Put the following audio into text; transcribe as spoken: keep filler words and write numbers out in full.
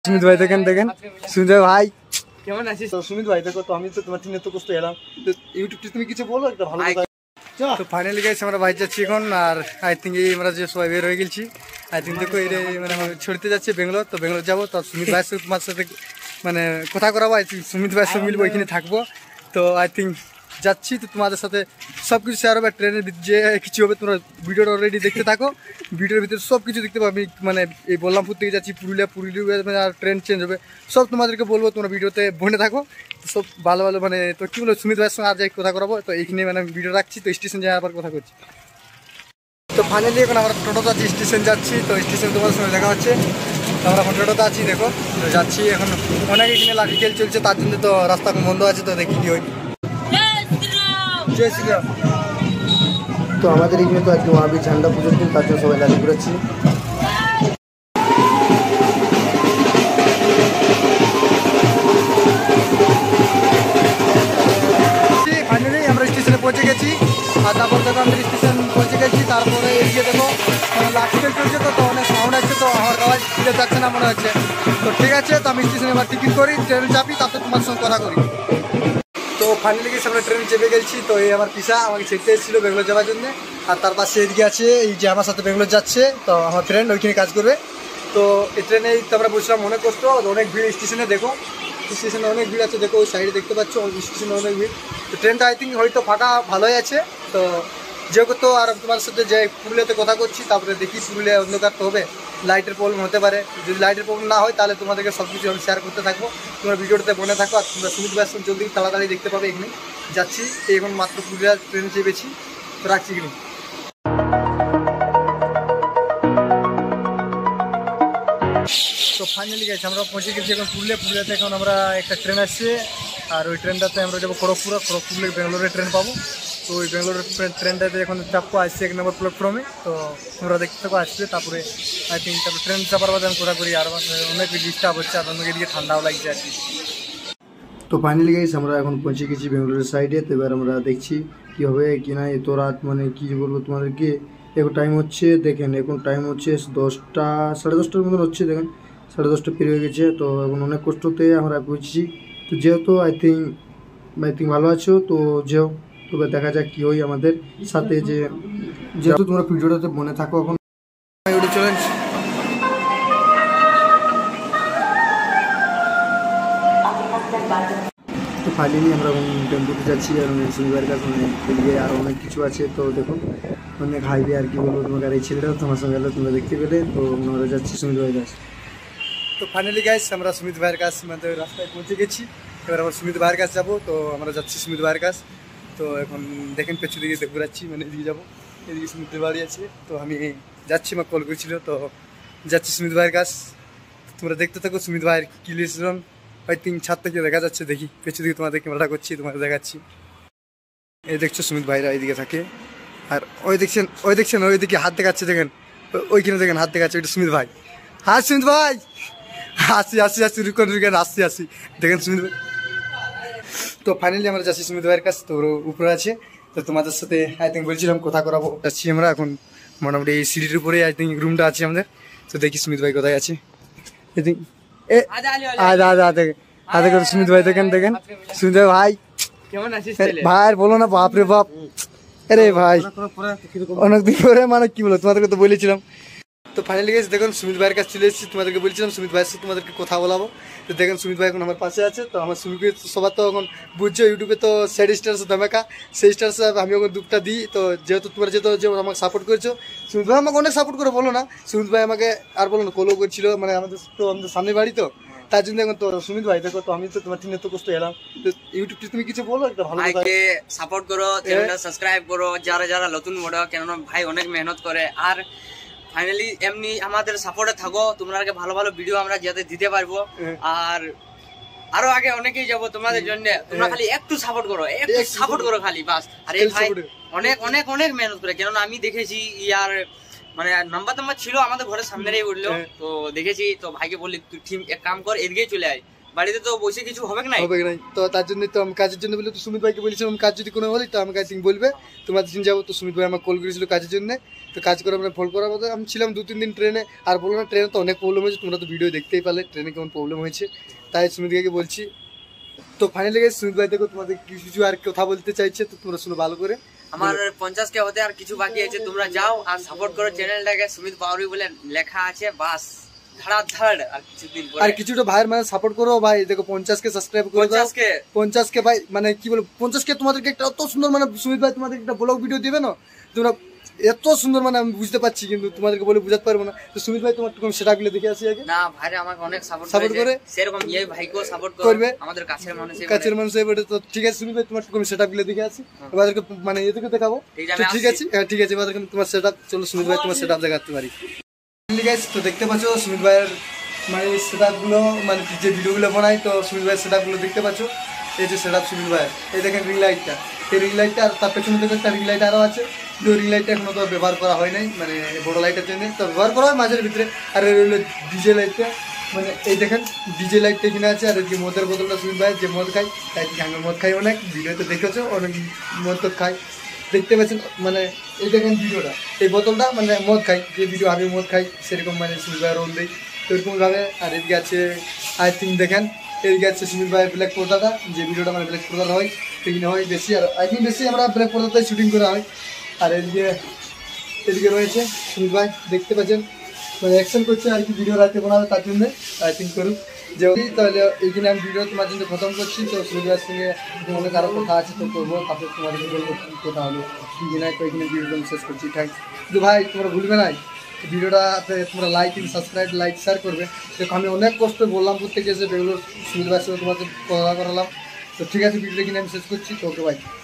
সুমিত ভাই দেখেন দেখেন সুমিত ভাই কেমন আছিস? তো সুমিত ভাই দেখো, তো আমি তো তোমার টিনে তো কষ্ট এলাম, তো ইউটিউবটি তুমি কিছু বলো একটা ভালো কথা। তো ফাইনালি গাইস আমরা বাইরে যাচ্ছি এখন, আর আই থিঙ্ক এই আমরা যে সবাই বের হয়ে গেছি, আই থিঙ্ক দেখো এই মানে ছড়তে যাচ্ছে বেঙ্গলোর। তো বেঙ্গলোর যাবো, তো সুমিত ভাইয়ের সাথে তোমার সাথে মানে কথা করাবো, আই থিঙ্ক সুমিত ভাইয়ের সাথে মিলবো, ওইখানে থাকবো। তো আই থিঙ্ক যাচ্ছি, তো তোমাদের সাথে সব কিছু শেয়ার হবে, ট্রেনের যে কিছু হবে তোমরা ভিডিওটা অলরেডি দেখতে থাকো। ভিডিওর ভিতরে সব কিছু দেখতে পাবো। মানে এই বল্লামপুর থেকে যাচ্ছি পুরুলিয়া, পুরুলিয়া আর ট্রেন চেঞ্জ হবে, সব তোমাদেরকে বলবো, তোমরা ভিডিওতে বনে থাকো সব ভালো ভালো। মানে তো কী বলবো, সুমিত ভাইয়ের সঙ্গে আর যাই কথা করাবো। তো এইখানে মানে ভিডিও রাখছি, তো স্টেশন যাই আবার কথা করছি। তো ফাইনালি এখন আমরা টোটোতে আছি, স্টেশন যাচ্ছি। তো স্টেশন তোমাদের সঙ্গে দেখা হচ্ছে। তো আমরা এখন টোটোতে আছি, দেখো যাচ্ছি এখন। অনেক এখানে লাঠি খেল চলছে, তার জন্য তো রাস্তা বন্ধ আছে, তো দেখি কি হয়। জয় শ্রীরাম। তো আমাদের এখানে তো একদম আবি ঝান্ডা পুজোর দিন, তার জন্য সবাই দাঁড়িয়ে ঘুরেছি। ফাইনালি আমরা স্টেশনে পৌঁছে গেছি, আর তারপর দেখো আমরা স্টেশন পৌঁছে গেছি। তারপরে এদিকে দেখো লাঠি খেল চলছে, তো তো অনেক সাউন্ড আছে, তো আমার আওয়াজ ফিরে যাচ্ছে না মনে হচ্ছে। তো ঠিক আছে, তো আমি স্টেশনে এবার টিকিট করি, ট্রেনে চাপি, তারপর তোমার সঙ্গে কথা করি। তো ফাইনালি গেছি আমরা ট্রেনে চেপে গেছি। তো এই আমার পিসা আমাকে ছেড়তে এসেছিলো বেঙ্গলোর যাওয়ার জন্য, আর তার পাশে এদিকে আছে এই যে আমার সাথে বেঙ্গলোর যাচ্ছে, তো আমার ফ্রেন্ড ওইখানে কাজ করবে। তো এই ট্রেনে তো আমরা বসলাম, অনেক কষ্ট, অনেক ভিড় স্টেশনে। দেখো স্টেশনে অনেক ভিড় আছে, দেখো ওই সাইডে দেখতে পাচ্ছ স্টেশনে অনেক ভিড়। তো ট্রেনটা আই থিঙ্ক হয়তো ফাঁকা ভালোই আছে। তো যেহেতু আর তোমার সাথে যে পুরুলিয়াতে কথা করছি, তারপরে দেখি পুরুলিয়া অন্ধকার তো হবে, লাইটের প্রবলেম হতে পারে। যদি লাইটের প্রবলেম না হয় তাহলে তোমাদেরকে সব কিছু আমি শেয়ার করতে থাকবো, তোমরা ভিডিওটাতে বনে থাকো। আর তোমরা সুমিত ভাইয়ের সঙ্গে জলদি তাড়াতাড়ি দেখতে পাবে। এখানে যাচ্ছি, এখন মাত্র পুরুলিয়া ট্রেনে চেপেছি, তো রাখছি এখানে। তো ফাইনালি গেছি আমরা পৌঁছে গেছি এখন পুরুলিয়া। পুরুলিয়াতে এখন আমরা একটা ট্রেন আসছে, আর ওই ট্রেনটাতে আমরা যাবো খড়গপুর। খড়গপুর বেঙ্গালোরের ট্রেন পাবো। তো ওই বেঙ্গালোরের ট্রেনটাতে এখন চাপবো, আসছে এক নম্বর প্ল্যাটফর্মে। তো তোমরা দেখতে থাকো আসছে, তারপরে আই থিঙ্ক তারপরে ট্রেন চাপার বাদে আমি কোথা করি, আর অনেক ডিস্টার্ব হচ্ছে, আর অনেক এদিকে ঠান্ডাও লাগছে আর কি। তো ফাইনালি গেছি আমরা এখন পৌঁছে গেছি বেঙ্গালোরের সাইডে। তো এবার আমরা দেখছি কী হবে কি না। এত রাত মানে কী বলবো তোমাদেরকে, এখন টাইম হচ্ছে দেখেন, এখন টাইম হচ্ছে দশটা সাড়ে দশটার মতন হচ্ছে, দেখেন সাড়ে দশটা পেরিয়ে হয়ে গেছে। তো এখন অনেক কষ্টতে আমরা পৌঁছেছি। তো যেহেতু আই থিঙ্ক আই থিঙ্ক ভালো আছো, তো যেও তবে দেখা যাক কী হয় আমাদের সাথে। যে যেহেতু তোমরা ভিডিওটাতে মনে থাকো, এখন চলেন। তো ফাইনালি আমরা এখন টেম্পুতে যাচ্ছি, আর শনিবার কাছে এদিকে আরও অনেক কিছু আছে। তো দেখুন অনেক হাইওয়ে, আর কি বলবো তোমাকে, আর এই ছেলেটাও তোমার সঙ্গে গেলে তোমরা দেখতে পেলে। তো আমরা যাচ্ছি সুমিত ভাইয়ের কাছে। তো ফাইনালি গাইস আমরা সুমিত ভাইয়ের কাছে মানে রাস্তায় পৌঁছে গেছি। এবার আমরা সুমিত ভাইয়ের কাছে যাবো। তো আমরা যাচ্ছি সুমিত ভাইয়ের কাছে। তো এখন দেখেন পেছু দিকে ঘুরাচ্ছি, মানে এদিকে যাবো, এদিকে সুমিত বাড়ি আছে। তো আমি যাচ্ছি, আমার কল করেছিল, তো যাচ্ছি সুমিত ভাইয়ের কাছে। তোমরা দেখতে থাকো সুমিত ভাইয়ের কি লিয়েছিলাম, আই থিঙ্ক ছাদ থেকে দেখা যাচ্ছে। দেখি পেছু দিকে তোমাদের ক্যামেরা করছি, তোমাদের দেখাচ্ছি। এই দেখছো সুমিত ভাইরা এইদিকে থাকে, আর ওই দেখছেন ওই দেখছেন ওইদিকে হাত দেখাচ্ছে, দেখেন ওইখানে দেখেন হাত দেখাচ্ছে, ওইটা সুমিত ভাই। হ্যাঁ সুমিত ভাই, আসি আসি আসি রুকন রুকেন আসছি আসি, দেখেন সুমিত ভাই। তো ফাইনালি আমরা যাচ্ছি সুমিত ভাইয়ের কাছে, তো উপরে আছে। তো তোমাদের সাথে আই থিঙ্ক বলছিলাম কথা করাবো, যাচ্ছি আমরা এখন মোটামুটি এই সিঁড়ির উপরে আই থিঙ্ক রুমটা আছে আমাদের। তো দেখি সুমিত ভাই কোথায় আছে। আই থিঙ্ক এ আদা আদা দেখেন আদা করে সুমিত ভাই দেখেন দেখেন সুমিত ভাই ভাই কেমন আছিস ভাই? বলো না, বাপ রে বাপ, আরে ভাই অনেকদিন পরে, মানে কি বলো তোমাদেরকে তো বলেছিলাম। তো ফাইনালি গেছে দেখুন সুমিত ভাইয়ের কাছে চলে এসেছি, তোমাদেরকে বলছিলাম সুমিত ভাইয়ের সাথে তোমাদেরকে কথা বলাবো। তো দেখেন সুমিত ভাই এখন আমার পাশে আছে। তো আমার সুমিত সবার তো এখন বুঝছো ইউটিউবে তো স্যাড স্টার্স ধামাকা, সেই স্টার্স আমি এখন দুঃখটা দিই। তো যেহেতু তোমরা যেহেতু যে আমাকে সাপোর্ট করেছো, সুমিত ভাই আমাকে অনেক সাপোর্ট করে, বলো না সুমিত ভাই আমাকে আর বলো না কলও করছিল, মানে আমাদের তো আমাদের সামনে বাড়ি, তো তার জন্য এখন তো সুমিত ভাই দেখো, তো আমি তো তোমার টিনে তো কষ্ট এলাম। তো ইউটিউবটি তুমি কিছু বলো একটা ভালো কথা, সাপোর্ট করো, চ্যানেলটা সাবস্ক্রাইব করো, যারা যারা নতুন বড়, কেননা ভাই অনেক মেহনত করে। আর ফাইনালি এমনি আমাদের সাপোর্টে থাকো, তোমরা আগে ভালো ভালো ভিডিও আমরা যাতে দিতে পারবো, আর আরো আগে অনেকেই যাবো তোমাদের জন্য। তোমরা খালি একটু সাপোর্ট করো, একটু সাপোর্ট করো খালি বাস। আর এই ভাই অনেক অনেক অনেক মেহনত করে, কেননা আমি দেখেছি ইয়ার মানে নাম্বার টাম্বার ছিল আমাদের ঘরের সামনেই উঠলো, তো দেখেছি। তো ভাইকে বললি তুই ঠিক এক কাম কর, এদিকেই চলে আয়, বাড়িতে তো বসে কিছু হবে না হবে না। তো তার জন্য তো আমি কাজের জন্য বলে তো সুমিত ভাইকে বলেছিলাম কাজ যদি কোনো হলে তো আমাকে আই থিঙ্ক বলবে, তোমাদের দিন যাবো। তো সুমিত ভাই আমাকে কল করেছিল কাজের জন্য। তো কাজ করে আমরা ফোন করার মতো আমি ছিলাম দু তিন দিন ট্রেনে, আর বললো না ট্রেনে তো অনেক প্রবলেম হয়েছে, তোমরা তো ভিডিও দেখতেই পারলে ট্রেনে কেমন প্রবলেম হয়েছে, তাই সুমিত ভাইকে বলছি। তো ফাইনালি গেছে সুমিত ভাই দেখো তোমাদের কিছু কিছু আর কথা বলতে চাইছে, তো তোমরা শুনো ভালো করে। আমার পঞ্চাশ কে হতে আর কিছু বাকি আছে, তোমরা যাও আর সাপোর্ট করো চ্যানেলটাকে, সুমিত পাউরি বলে লেখা আছে, বাস ধড়াধড় আর কিছুদিন পরে। আর কিছুটা ভাইয়ের মানে সাপোর্ট করো ভাই, দেখো পঞ্চাশ কে সাবস্ক্রাইব করে দাও, পঞ্চাশ কে পঞ্চাশ কে ভাই মানে কি বলবো পঞ্চাশ কে তোমাদেরকে একটা অত সুন্দর মানে সুমিত ভাই তোমাদের একটা ব্লগ ভিডিও দেবে না, তোমরা এত সুন্দর মানে আমি বুঝতে পারছি কিন্তু তোমাদেরকে বলে বুঝাতে পারবো না। তো সুমিত ভাই তোমার তুমি সেটা গুলো দেখে আসি আগে। না ভাইরে আমাকে অনেক সাপোর্ট সাপোর্ট করে সেরকম এই ভাইকেও সাপোর্ট করবে, আমাদের কাছের মানুষ কাছের মানুষ এবারে। তো ঠিক আছে সুমিত ভাই তোমার তুমি সেটা গুলো দেখে আসি, এবারকে মানে এ থেকে দেখাবো। তো ঠিক আছে হ্যাঁ ঠিক আছে, এবার তোমার সেটআপ চলো সুমিত ভাই তোমার সেটআপ দেখাতে পারি। গাইস তো দেখতে পাচ্ছ সুমিত ভাইয়ের মানে সেটআপ গুলো মানে যে ভিডিও গুলো বানাই, তো সুমিত ভাইয়ের সেটআপ গুলো দেখতে পাচ্ছ। এই যে সেটআপ সুমিত ভাইয়ের, এই দেখেন রিং লাইটটা, এই রিং লাইটটা আর তার পেছনে দেখো একটা রিং লাইট আরও আছে, কিন্তু রিং লাইটটা এখনো তো ব্যবহার করা হয় নাই, মানে বড় লাইটের জন্য তো ব্যবহার করা হয় মাঝের ভিতরে। আর এই হলো ডিজে লাইটটা, মানে এই দেখেন ডিজে লাইটটা এখানে আছে। আর এই যে মদের বোতলটা সুমিত ভাই যে মদ খাই, তাই আমি মদ খাই অনেক, ভিডিওতে দেখেছো অনেক মদ তো খাই, দেখতে পাচ্ছেন। মানে এই দেখেন ভিডিওটা, এই বোতলটা মানে মদ খাই, যে ভিডিও আমি মদ খাই সেরকম মানে সুমিত ভাই রোল দিই তো এরকমভাবে। আর এদিকে আছে আই থিঙ্ক দেখেন এদিকে আছে সুমিত ভাইয়ের ব্ল্যাক পর্দাটা, যে ভিডিওটা মানে ব্ল্যাক পর্দাটা হয় সেখানে হয় বেশি, আর আই থিঙ্ক বেশি আমরা ব্ল্যাক পর্দাটাই শুটিং করা হয়। আর এদিকে এদিকে রয়েছে সুমিত ভাই দেখতে পাচ্ছেন মানে অ্যাকশন করছে আর কি, ভিডিও রাখতে বানাবে তার জন্য আই থিঙ্ক করুন যে তাহলে এইখানে আমি ভিডিও তোমার জন্য খতম করছি। তো সুমিত ভাইয়ের সঙ্গে অনেক আরও কথা আছে তো করবো, তারপর তোমাদেরকে বলবো কী কথা হলো কী নাই। তো এখানে ভিডিওটা আমি শেষ করছি, থ্যাংকস। কিন্তু ভাই তোমরা ভুলবে না ভিডিওটাতে তোমরা লাইক সাবস্ক্রাইব লাইক শেয়ার করবে। দেখো আমি অনেক কষ্ট বললাম প্রত্যেকে এসে বেঙ্গলোর সুমিত ভাইয়ের সঙ্গে তোমাদের কথা করালাম। তো ঠিক আছে ভিডিওটা কিনে আমি শেষ করছি, তো ওকে ভাই।